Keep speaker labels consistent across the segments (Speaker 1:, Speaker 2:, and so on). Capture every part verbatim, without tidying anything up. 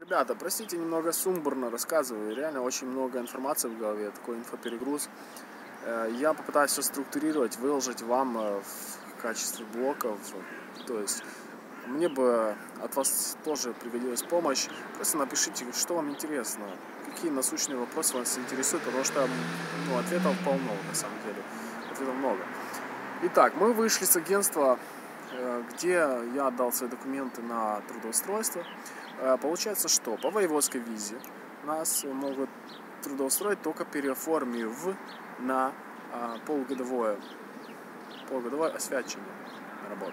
Speaker 1: Ребята, простите, немного сумбурно рассказываю, реально очень много информации в голове, такой инфоперегруз. Я попытаюсь все структурировать, выложить вам в качестве блоков, то есть мне бы от вас тоже пригодилась помощь. Просто напишите, что вам интересно, какие насущные вопросы вас интересуют, потому что ну, ответов полно на самом деле, ответов много. Итак, мы вышли с агентства, где я отдал свои документы на трудоустройство. Получается, что по воеводской визе нас могут трудоустроить, только переоформив на полугодовое, полугодовое освячение работы.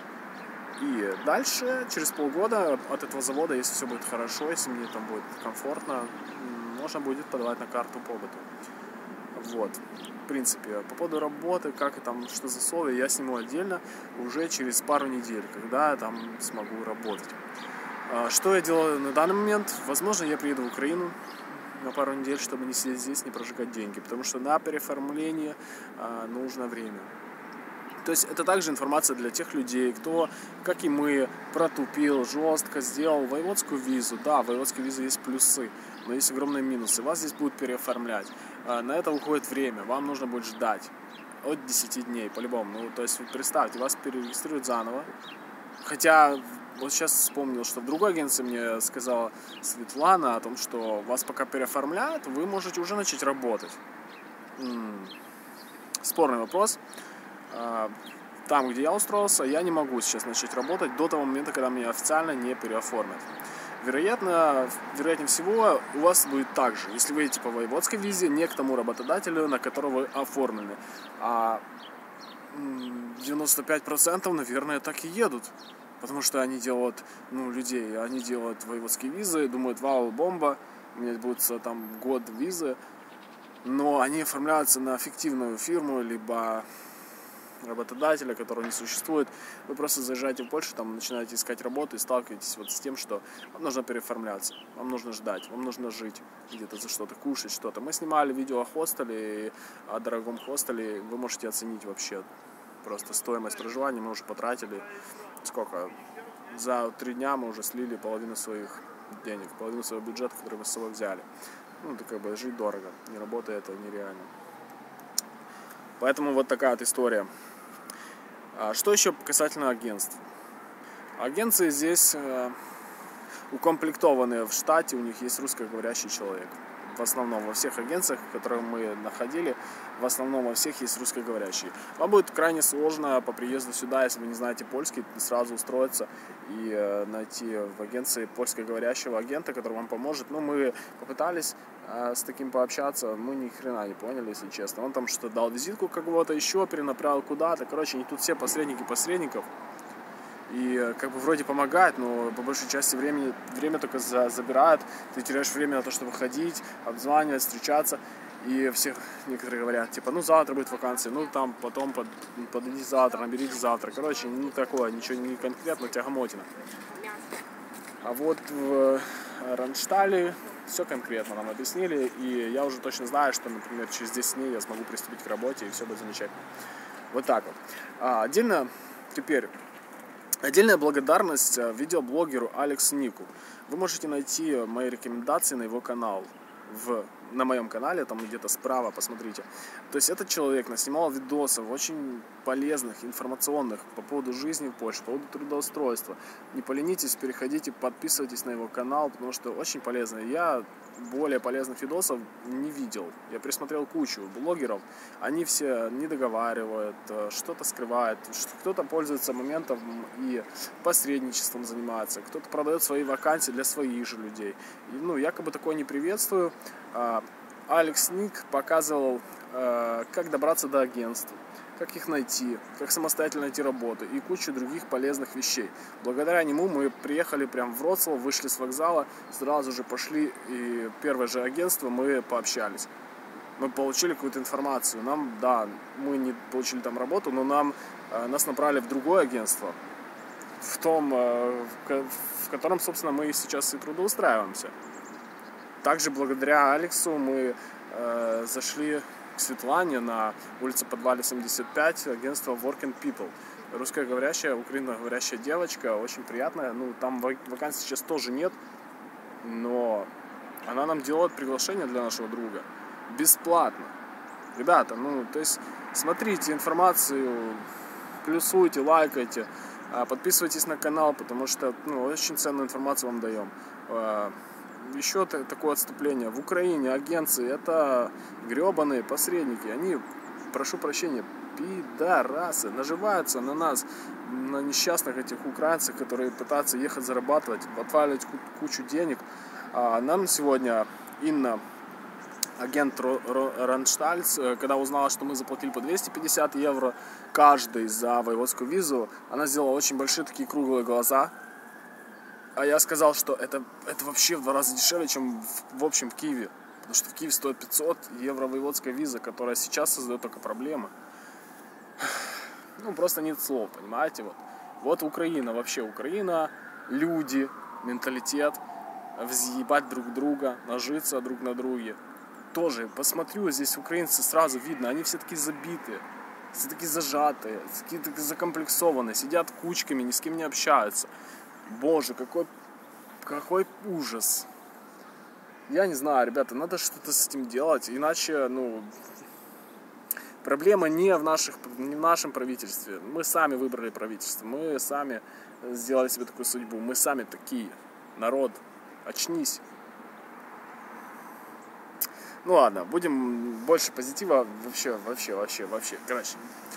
Speaker 1: И дальше, через полгода от этого завода, если все будет хорошо, если мне там будет комфортно, можно будет подавать на карту побыта. Вот, в принципе, по поводу работы, как и там, что за условия, я сниму отдельно уже через пару недель, когда я там смогу работать. Что я делаю на данный момент? Возможно, я приеду в Украину на пару недель, чтобы не сидеть здесь, не прожигать деньги, потому что на переоформление нужно время. То есть это также информация для тех людей, кто, как и мы, протупил, жестко сделал воеводскую визу. Да, в воеводской визе есть плюсы, но есть огромные минусы. Вас здесь будут переоформлять. На это уходит время, вам нужно будет ждать от десяти дней, по-любому. Ну, то есть представьте, вас перерегистрируют заново. Хотя, вот сейчас вспомнил, что в другой агенции мне сказала Светлана о том, что вас пока переоформляют, вы можете уже начать работать. М-м, спорный вопрос. Там, где я устроился, я не могу сейчас начать работать до того момента, когда меня официально не переоформят. Вероятно, вероятнее всего, у вас будет так же, если вы едете по воеводской визе, не к тому работодателю, на которого вы оформлены. А девяносто пять процентов, наверное, так и едут. Потому что они делают, ну, людей, они делают воеводские визы, думают, вау, бомба, у меня будет там год визы. Но они оформляются на фиктивную фирму, либо работодателя, которого не существует. Вы просто заезжаете в Польшу, там начинаете искать работу и сталкиваетесь вот с тем, что вам нужно переоформляться, вам нужно ждать, вам нужно жить где-то за что-то, кушать что-то. Мы снимали видео о хостеле, и о дорогом хостеле, вы можете оценить вообще просто стоимость проживания. Мы уже потратили сколько? За три дня мы уже слили половину своих денег, половину своего бюджета, который мы с собой взяли. Ну, это как бы жить дорого, не работая это нереально. Поэтому вот такая вот история. Что еще касательно агентств? Агенции здесь укомплектованы в штате, у них есть русскоговорящий человек. В основном во всех агенциях, которые мы находили, в основном во всех есть русскоговорящие. Вам будет крайне сложно по приезду сюда, если вы не знаете польский, сразу устроиться и найти в агенции польскоговорящего агента, который вам поможет. Ну, мы попытались с таким пообщаться, мы ни хрена не поняли, если честно. Он там что-то дал визитку кого-то еще, перенаправил куда-то. Короче, они тут все посредники посредников. И как бы вроде помогает, но по большей части времени, время только за, забирают. Ты теряешь время на то, чтобы ходить, обзванивать, встречаться. И всех некоторые говорят, типа, ну завтра будет вакансия, ну там потом под, подойди завтра, наберите завтра. Короче, ну такое, ничего не конкретно, тягомотина. А вот в Ранштале все конкретно нам объяснили. И я уже точно знаю, что, например, через десять дней я смогу приступить к работе, и все будет замечательно. Вот так вот. А, отдельно теперь... Отдельная благодарность видеоблогеру Алекс Нику. Вы можете найти мои рекомендации на его канал. В, на моем канале, там где-то справа, посмотрите. То есть этот человек наснимал видосов очень полезных, информационных по поводу жизни в Польше, по поводу трудоустройства. Не поленитесь, переходите, подписывайтесь на его канал, потому что очень полезно. Я более полезных видосов не видел. Я присмотрел кучу блогеров, они все не договаривают, что-то скрывают, кто-то пользуется моментом и посредничеством занимается, кто-то продает свои вакансии для своих же людей. И, ну, якобы такое не приветствую. Алекс Ник показывал, как добраться до агентств, как их найти, как самостоятельно найти работу и кучу других полезных вещей. Благодаря нему мы приехали прямо в Вроцлав, вышли с вокзала, сразу же пошли, и первое же агентство мы пообщались. Мы получили какую-то информацию. Нам, да, мы не получили там работу, но нам, нас направили в другое агентство, в том, в котором, собственно, мы сейчас и трудоустраиваемся. Также благодаря Алексу мы э, зашли к Светлане на улице Подвале семьдесят пять, агентство Working People. Русскоговорящая, украиноговорящая девочка, очень приятная. Ну, там вакансий сейчас тоже нет. но она нам делает приглашение для нашего друга бесплатно. Ребята, ну, то есть, смотрите информацию, плюсуйте, лайкайте, подписывайтесь на канал, потому что, ну, очень ценную информацию вам даем. Еще такое отступление. В Украине агенции — это гребаные посредники. Они, прошу прощения, пидорасы, наживаются на нас, на несчастных этих украинцах, которые пытаются ехать зарабатывать, отваливать кучу денег. А нам сегодня Инна, агент Ранштальц, когда узнала, что мы заплатили по двести пятьдесят евро каждый за воеводскую визу, она сделала очень большие такие круглые глаза. А я сказал, что это, это вообще в два раза дешевле, чем в, в общем в Киеве. Потому что в Киеве стоит пятьсот евро воеводская виза, которая сейчас создает только проблемы. Ну, просто нет слов, понимаете? Вот, вот Украина, вообще Украина, люди, менталитет, взъебать друг друга, нажиться друг на друге. Тоже, посмотрю, здесь украинцы сразу видно, они все такие забитые, все такие зажатые, все такие закомплексованные, сидят кучками, ни с кем не общаются. Боже, какой, какой ужас. Я не знаю, ребята, надо что-то с этим делать, иначе, ну, проблема не в, наших, не в нашем правительстве. Мы сами выбрали правительство, мы сами сделали себе такую судьбу, мы сами такие. Народ, очнись. Ну ладно, будем больше позитива. Вообще, вообще, вообще, вообще. Короче.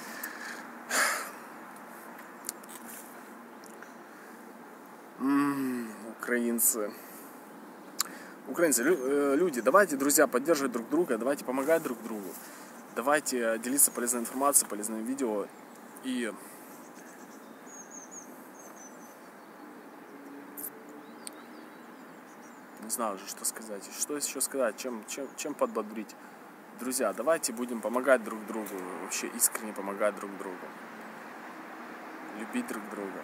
Speaker 1: М-м, украинцы. Украинцы, люди, давайте, друзья, поддерживать друг друга, давайте помогать друг другу. Давайте делиться полезной информацией, полезными видео. И не знаю уже, что сказать. Что еще сказать, чем, чем, чем подбодрить. Друзья, давайте будем помогать друг другу. Вообще искренне помогать друг другу. Любить друг друга.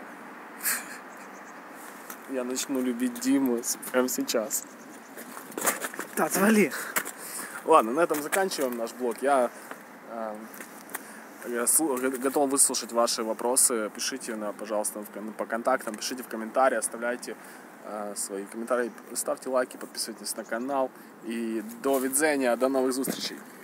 Speaker 1: Я начну любить Диму прямо сейчас. Да, отвали. Ладно, на этом заканчиваем наш блог. Я, э, я готов выслушать ваши вопросы. Пишите, на, пожалуйста, в, по контактам, пишите в комментарии, оставляйте э, свои комментарии, ставьте лайки, подписывайтесь на канал. И до видения, до новых встреч.